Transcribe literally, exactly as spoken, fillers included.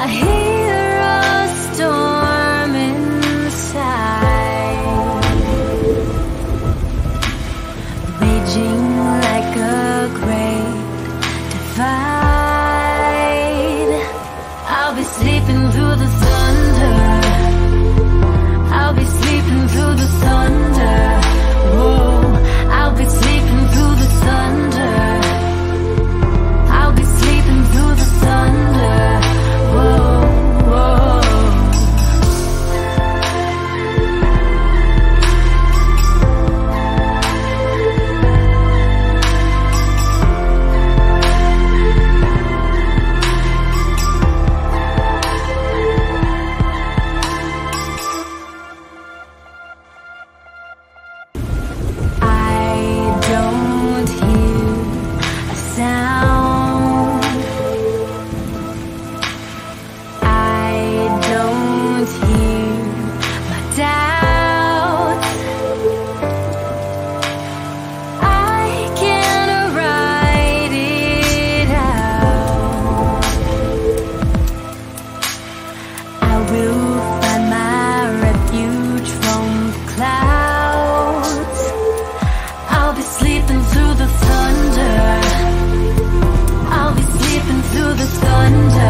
I hear a storm inside, raging like a great divide. I'll be sleeping through the thunder, I'll be sleeping through the thunder. Whoa, I'll be sleeping through the thunder, I'll be sleeping through the thunder. Whoa, whoa. Thunder, I'll be sleeping through the thunder.